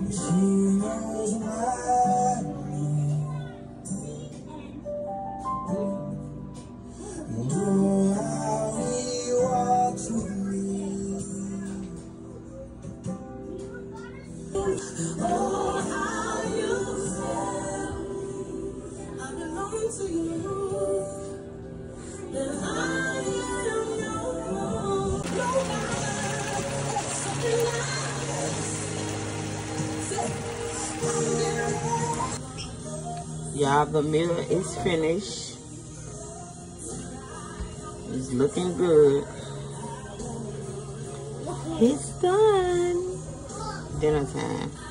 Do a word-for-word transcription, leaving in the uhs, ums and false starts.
She knows my name. Oh, how he walks with me. Oh, how you say I belong to you. And I am your own. Something else. Y'all, the mirror is finished. It's looking good. It's done. Dinner time.